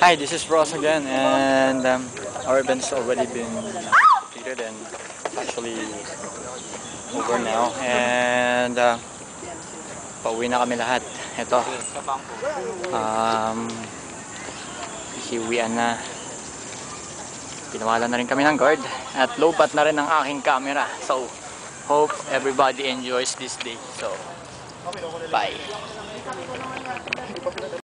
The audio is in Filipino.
Hi, this is Ross again, and our event's already been completed and actually over now. And pauwi na kami lahat. Ito, hihiwian na. Pinawalan na rin kami ng guard at low-bat na rin ang aking camera. So, hope everybody enjoys this day. So, bye.